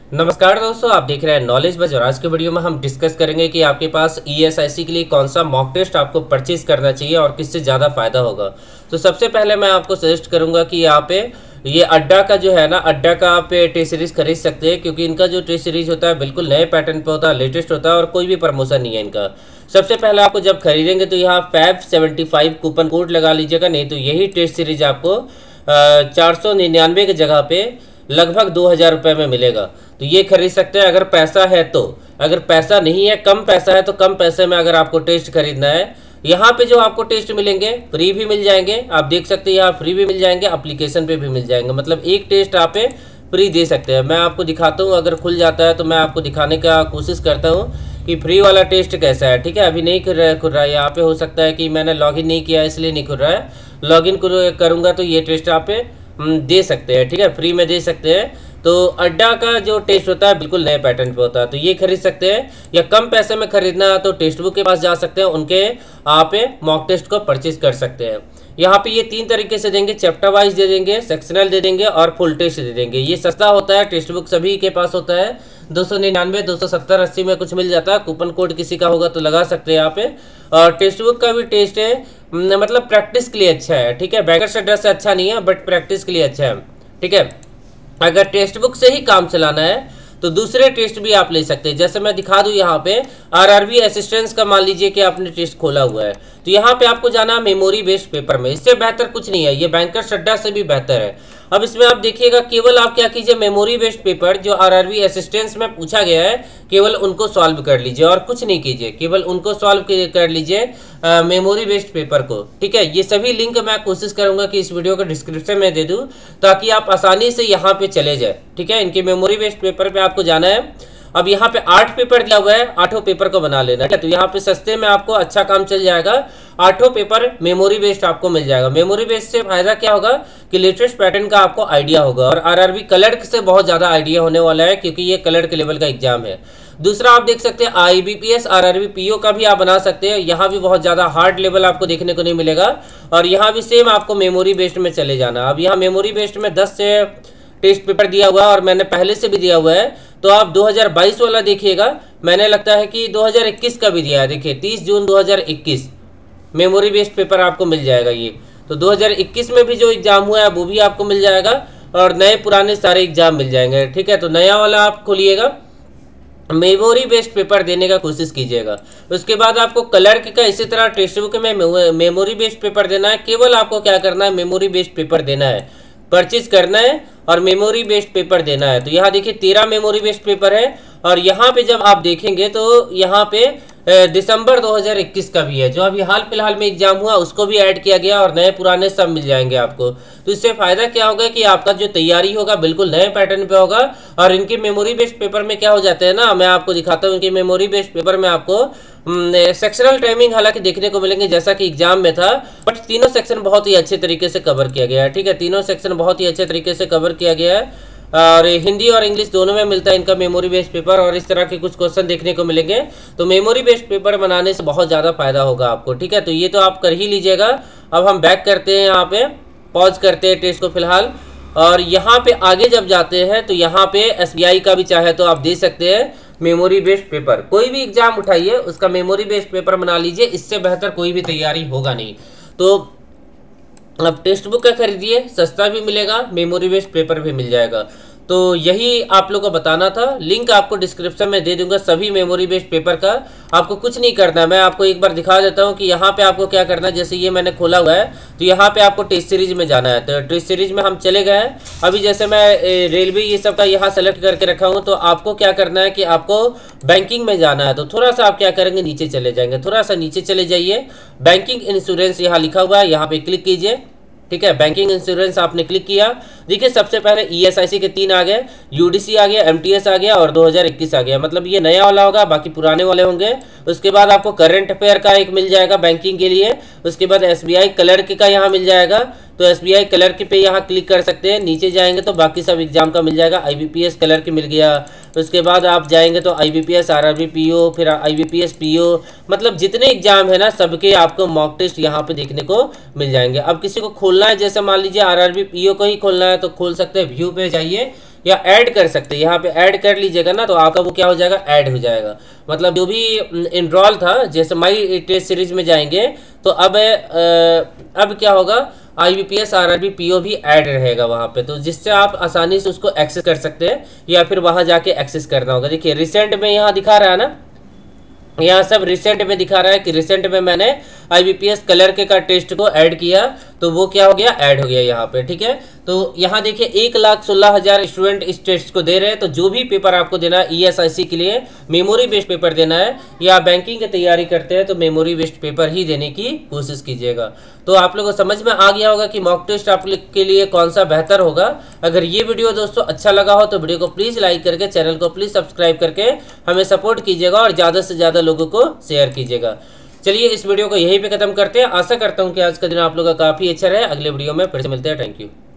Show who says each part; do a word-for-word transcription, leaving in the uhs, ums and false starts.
Speaker 1: नमस्कार दोस्तों, आप देख रहे हैं नॉलेज बज और आज के वीडियो में हम डिस्कस करेंगे कि आपके पास ईएसआईसी के लिए कौन सा मॉक टेस्ट आपको परचेज करना चाहिए और किससे ज़्यादा फायदा होगा। तो सबसे पहले मैं आपको सजेस्ट करूंगा कि यहाँ पे ये अड्डा का जो है ना, अड्डा का आप टेस्ट सीरीज खरीद सकते हैं, क्योंकि इनका जो टेस्ट सीरीज होता है बिल्कुल नए पैटर्न पे होता है, लेटेस्ट होता है और कोई भी प्रमोशन नहीं है इनका। सबसे पहले आपको जब खरीदेंगे तो यहाँ Fab seventy five coupon code लगा लीजिएगा, नहीं तो यही टेस्ट सीरीज आपको चार सौ निन्यानवे की जगह पे लगभग दो हज़ार रुपये में मिलेगा। तो ये खरीद सकते हैं अगर पैसा है तो। अगर पैसा नहीं है, कम पैसा है, तो कम पैसे में अगर आपको टेस्ट खरीदना है, यहाँ पे जो आपको टेस्ट मिलेंगे फ्री भी मिल जाएंगे। आप देख सकते हैं यहाँ फ्री भी मिल जाएंगे, एप्लीकेशन पे भी मिल जाएंगे, मतलब एक टेस्ट आप फ्री दे सकते हैं। मैं आपको दिखाता हूँ, अगर खुल जाता है तो मैं आपको दिखाने का कोशिश करता हूँ कि फ्री वाला टेस्ट कैसा है। ठीक है, अभी नहीं खुल रहा है खुल रहा है यहाँ पे, हो सकता है कि मैंने लॉगिन नहीं किया इसलिए नहीं खुल रहा है। लॉगिन करूँगा तो ये टेस्ट आप दे सकते हैं। ठीक है, फ्री में दे सकते हैं। तो अड्डा का जो टेस्ट होता है बिल्कुल नए पैटर्न पे होता है, तो ये खरीद सकते हैं। या कम पैसे में खरीदना है तो टेस्ट बुक के पास जा सकते हैं, उनके आप मॉक टेस्ट को परचेज कर सकते हैं। यहाँ पे ये तीन तरीके से देंगे, चैप्टर वाइज दे देंगे, सेक्शनल दे देंगे और फुल टेस्ट दे देंगे। ये सस्ता होता है, टेक्स्ट बुक सभी के पास होता है, दो सौ निन्यानवे दो सौ सत्तर अस्सी में कुछ मिल जाता है। कूपन कोड किसी का होगा तो लगा सकते हैं यहाँ पे। और टेक्स्ट बुक का भी टेस्ट है, मतलब प्रैक्टिस के लिए अच्छा है। ठीक है, बैंकर्स अड्डा से अच्छा नहीं है बट प्रैक्टिस के लिए अच्छा है। ठीक है, अगर टेक्स्ट बुक से ही काम चलाना है तो दूसरे टेस्ट भी आप ले सकते हैं। जैसे मैं दिखा दूं यहाँ पे आरआरबी असिस्टेंस का, मान लीजिए कि आपने टेस्ट खोला हुआ है, तो यहाँ पे आपको जाना है मेमोरी बेस्ड पेपर में। इससे बेहतर कुछ नहीं है, ये बैंकर्स अड्डा से भी बेहतर है। अब इसमें आप देखिएगा, केवल आप क्या कीजिए, मेमोरी बेस्ड पेपर जो आरआरबी असिस्टेंस में पूछा गया है केवल उनको सॉल्व कर लीजिए और कुछ नहीं कीजिए, केवल उनको सॉल्व कर लीजिए मेमोरी बेस्ड पेपर को। ठीक है, ये सभी लिंक मैं कोशिश करूंगा कि इस वीडियो को डिस्क्रिप्शन में दे दूं ताकि आप आसानी से यहाँ पे चले जाए। ठीक है, इनके मेमोरी बेस्ड पेपर पे आपको जाना है। अब यहाँ पे आठ पेपर दिया हुआ है, आठों पेपर को बना लेना है। तो यहाँ पे सस्ते में आपको अच्छा काम चल जाएगा, आठों पेपर मेमोरी बेस्ड आपको मिल जाएगा। मेमोरी बेस्ड से फायदा क्या होगा कि लेटेस्ट पैटर्न का आपको आइडिया होगा और आरआरबी क्लर्क से बहुत ज्यादा आइडिया होने वाला है, क्योंकि ये क्लर्क लेवल का एग्जाम है। दूसरा आप देख सकते हैं आईबीपीएस आरआरबी पीओ का भी आप बना सकते हैं, यहाँ भी बहुत ज्यादा हार्ड लेवल आपको देखने को नहीं मिलेगा और यहाँ भी सेम आपको मेमोरी बेस्ड में चले जाना। अब यहाँ मेमोरी बेस्ड में दस से टेस्ट पेपर दिया हुआ है और मैंने पहले से भी दिया हुआ है, तो आप दो हज़ार बाईस वाला देखिएगा, मैंने लगता है कि दो हज़ार इक्कीस का भी दिया है। देखिए तीस जून दो हज़ार इक्कीस मेमोरी बेस्ड पेपर आपको मिल जाएगा ये। तो दो हज़ार इक्कीस में भी जो एग्जाम हुआ है वो भी आपको मिल जाएगा और नए पुराने सारे एग्जाम मिल जाएंगे। ठीक है, तो नया वाला आप खोलिएगा, मेमोरी बेस्ड पेपर देने का कोशिश कीजिएगा। उसके बाद आपको क्लर्क का इसी तरह टेक्स्ट बुक में मेमोरी बेस्ड पेपर देना है। केवल आपको क्या करना है, मेमोरी बेस्ड पेपर देना है, परचेज करना है और मेमोरी बेस्ड पेपर देना है। तो यहाँ देखिए तेरह मेमोरी बेस्ड पेपर है और यहाँ पे जब आप देखेंगे तो यहाँ पे दिसंबर दो हज़ार इक्कीस का भी है, जो अभी हाल फिलहाल में एग्जाम हुआ उसको भी ऐड किया गया और नए पुराने सब मिल जाएंगे आपको। तो इससे फायदा क्या होगा कि आपका जो तैयारी होगा बिल्कुल नए पैटर्न पे होगा। और इनके मेमोरी बेस्ड पेपर में क्या हो जाते हैं ना, मैं आपको दिखाता हूँ। इनके मेमोरी बेस्ड पेपर में आपको सेक्शनल टाइमिंग हालांकि देखने को मिलेंगे जैसा कि एग्जाम में था, बट तीनों सेक्शन बहुत ही अच्छे तरीके से कवर किया गया है। ठीक है, तीनों सेक्शन बहुत ही अच्छे तरीके से कवर किया गया है और हिंदी और इंग्लिश दोनों में मिलता है इनका मेमोरी बेस्ड पेपर और इस तरह के कुछ क्वेश्चन देखने को मिलेंगे। तो मेमोरी बेस्ड पेपर बनाने से बहुत ज़्यादा फायदा होगा आपको। ठीक है, तो ये तो आप कर ही लीजिएगा। अब हम बैक करते हैं, यहाँ पे पॉज करते हैं टेस्ट को फिलहाल और यहाँ पे आगे जब जाते हैं तो यहाँ पे एसबीआई का भी चाहे तो आप दे सकते हैं मेमोरी बेस्ड पेपर। कोई भी एग्जाम उठाइए उसका मेमोरी बेस्ड पेपर बना लीजिए, इससे बेहतर कोई भी तैयारी होगा नहीं। तो अब टेक्स्ट बुक का खरीदिए, सस्ता भी मिलेगा, मेमोरी बेस्ड पेपर भी मिल जाएगा। तो यही आप लोगों को बताना था। लिंक आपको डिस्क्रिप्शन में दे दूंगा सभी मेमोरी बेस्ड पेपर का। आपको कुछ नहीं करना है, मैं आपको एक बार दिखा देता हूं कि यहाँ पे आपको क्या करना है। जैसे ये मैंने खोला हुआ है तो यहाँ पे आपको टेस्ट सीरीज में जाना है। तो टेस्ट सीरीज में हम चले गए हैं। अभी जैसे मैं रेलवे ये सब का यहाँ सेलेक्ट करके रखा हूँ, तो आपको क्या करना है कि आपको बैंकिंग में जाना है। तो थोड़ा सा आप क्या करेंगे, नीचे चले जाएंगे, थोड़ा सा नीचे चले जाइए, बैंकिंग इंश्योरेंस यहाँ लिखा हुआ है, यहाँ पे क्लिक कीजिए। ठीक है, बैंकिंग इंश्योरेंस आपने क्लिक किया। देखिए सबसे पहले ईएसआईसी के तीन आ गए, यूडीसी आ गया, एमटीएस आ गया और दो हज़ार इक्कीस आ गया, मतलब ये नया वाला होगा, बाकी पुराने वाले होंगे। उसके बाद आपको करंट अफेयर का एक मिल जाएगा बैंकिंग के लिए। उसके बाद एसबीआई क्लर्क का यहाँ मिल जाएगा, तो एसबीआई क्लर्क पे यहाँ क्लिक कर सकते हैं। नीचे जाएंगे तो बाकी सब एग्जाम का मिल जाएगा। आईबीपीएस क्लर्क मिल गया, उसके बाद आप जाएंगे तो आईबीपीएस आरआरबी पीओ, फिर आईबीपीएस पीओ, मतलब जितने एग्जाम है ना सबके आपको मॉक टेस्ट यहाँ पे देखने को मिल जाएंगे। अब किसी को खोलना है, जैसे मान लीजिए आरआरबी पीओ को ही खोलना है तो खोल सकते हैं। व्यू पे जाइए, या ऐड कर सकते हैं। यहाँ पे ऐड कर लीजिएगा ना तो आपका वो क्या हो जाएगा, ऐड हो जाएगा। मतलब जो भी इनरोल था, जैसे माई टेस्ट सीरीज में जाएंगे तो अब अब क्या होगा, I B P S R R B P O भी ऐड रहेगा वहाँ पे, तो जिससे आप आसानी से उसको एक्सेस कर सकते हैं या फिर वहाँ जाके एक्सेस करना होगा। देखिए रिसेंट में यहाँ दिखा रहा है ना, यहाँ सब रिसेंट में दिखा रहा है कि रिसेंट में मैंने I B P S clerk के का टेस्ट को ऐड किया तो वो क्या हो गया, ऐड हो गया यहाँ पे। ठीक है, तो यहाँ देखिए एक लाख सोलह हजार स्टूडेंट इस टेस्ट को दे रहे हैं। तो जो भी पेपर आपको देना है ई एस आई सी के लिए मेमोरी बेस्ड पेपर देना है या बैंकिंग की तैयारी करते हैं तो मेमोरी बेस्ड पेपर ही देने की कोशिश कीजिएगा। तो आप लोगों को समझ में आ गया होगा कि मॉक टेस्ट आप लोग के लिए कौन सा बेहतर होगा। अगर ये वीडियो दोस्तों अच्छा लगा हो तो वीडियो को प्लीज़ लाइक करके, चैनल को प्लीज़ सब्सक्राइब करके हमें सपोर्ट कीजिएगा और ज़्यादा से ज़्यादा लोगों को शेयर कीजिएगा। चलिए इस वीडियो को यहीं पे खत्म करते हैं। आशा करता हूँ कि आज का दिन आप लोगों का काफ़ी अच्छा रहे। अगले वीडियो में फिर से मिलते हैं। Thank you.